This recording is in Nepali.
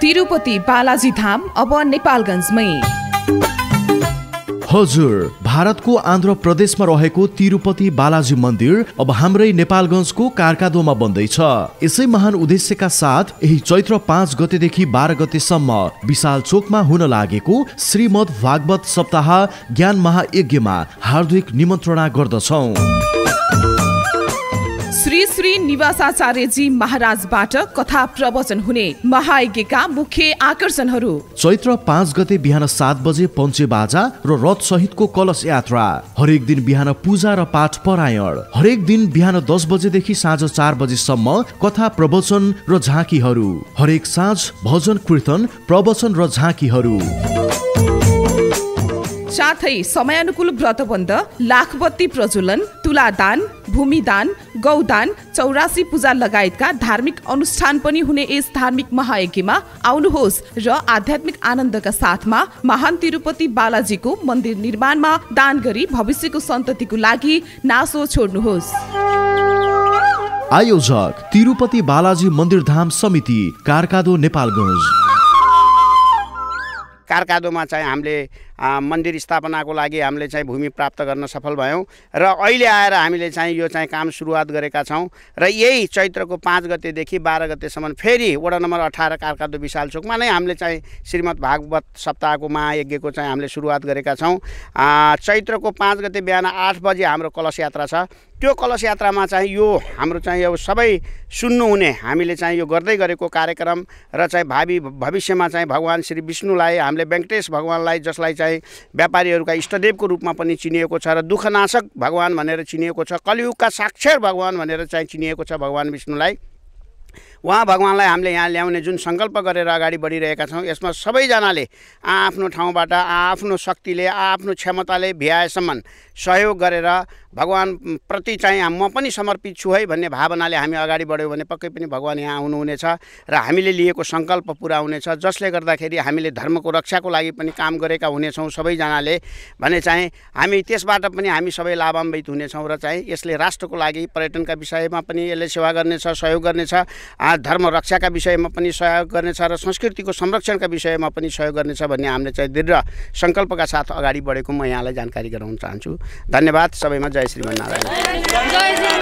तिरुपति बालाजी धाम अब नेपालगञ्जमै। हजुर, भारतको आन्ध्र प्रदेशमा रहेको तिरुपति बालाजी मन्दिर अब हाम्रै नेपालगञ्जको कारकादोमा बन्दैछ। यसै महान उद्देश्यका साथ यही चैत्र 5 गतेदेखि 12 गतेसम्म विशाल चोकमा हुन लागेको श्रीमद् भागवत सप्ताह ज्ञान महायज्ञमा हार्दिक निमन्त्रणा गर्दछौं। श्री श्री निवासाचार्यजी महाराजबाट कथा प्रवचन हुने महायज्ञका मुख्य आकर्षणहरू। चैत्र 5 गते बिहान 7 बजे पञ्चे बाजा र रथ सहितको कलश यात्रा। हरेक दिन बिहान पूजा र पाठ परायण। हरेक दिन बिहान 10 बजेदेखि साँझ 4 बजेसम्म कथा प्रवचन र झाँकीहरू। हरेक साँझ भजन कीर्तन प्रवचन र झाँकीहरू। साथै समयानुकूल व्रतबन्ध, लाखबत्ती प्रज्वलन, तुलादान, भूमिदान, गौदान, 84 पूजा लगायतका धार्मिक अनुष्ठान पनि हुने यस धार्मिक महायज्ञमा आउनुहोस् र आध्यात्मिक आनन्दका साथमा महान तिरुपति बालाजीको मन्दिर निर्माणमा दान गरी भविष्यको सन्ततिको लागि नासो छोड्नुहोस्। आयोजक तिरुपति बालाजी मन्दिर धाम समिति, कारकादो, नेपालगञ्ज। कारकादोमा चाहिँ हामीले मन्दिर स्थापनाको लागि हामीले चाहिँ भूमि प्राप्त गर्न सफल भयौँ र अहिले आएर हामीले चाहिँ यो चाहिँ काम सुरुवात गरेका छौँ र यही चैत्रको 5 गतेदेखि 12 गतेसम्म फेरि वडा नम्बर 18 कारकादो विशाल चोकमा नै हामीले चाहिँ श्रीमद् भागवत सप्ताहको महायज्ञको चाहिँ हामीले सुरुवात गरेका छौँ। चैत्रको 5 गते बिहान 8 बजे हाम्रो कलश यात्रा छ। त्यो कलश यात्रामा चाहिँ यो हाम्रो चाहिँ यो सबै सुन्नुहुने हामीले चाहिँ यो गर्दै गरेको कार्यक्रम र चाहिँ भविष्यमा चाहिँ भगवान् श्री विष्णुलाई हामीले वेङ्कटेश भगवान्लाई, जसलाई चाहिँ व्यापारीहरूका इष्टदेवको रूपमा पनि चिनिएको छ र दुःखनाशक भगवान भनेर चिनिएको छ, कलियुगका साक्षर भगवान भनेर चाहिँ चिनिएको छ भगवान विष्णुलाई। उहाँ भगवान्लाई हामीले यहाँ ल्याउने जुन सङ्कल्प गरेर अगाडि बढिरहेका छौँ, यसमा सबैजनाले आफ्नो ठाउँबाट आफ्नो शक्तिले आफ्नो क्षमताले भ्याएसम्म सहयोग गरेर भगवान प्रति चाहिँ म पनि समर्पित छु है भन्ने भावनाले हामी अगाडि बढ्यौँ भने पक्कै पनि भगवान यहाँ आउनुहुनेछ र हामीले लिएको सङ्कल्प पुरा हुनेछ, जसले गर्दाखेरि हामीले धर्मको रक्षाको लागि पनि काम गरेका हुनेछौँ सबैजनाले भने चाहिँ हामी त्यसबाट पनि हामी सबै लाभान्वित हुनेछौँ र चाहिँ यसले राष्ट्रको लागि पर्यटनका विषयमा पनि यसले सेवा गर्नेछ, सहयोग गर्नेछ, धर्म रक्षाका विषयमा पनि सहयोग गर्नेछ र संस्कृतिको संरक्षणका विषयमा पनि सहयोग गर्नेछ भन्ने हामीले चाहिँ दृढ सङ्कल्पका साथ अगाडि बढेको म यहाँलाई जानकारी गराउन चाहन्छु। धन्यवाद सबैमा। जय श्रीमन्नारायण।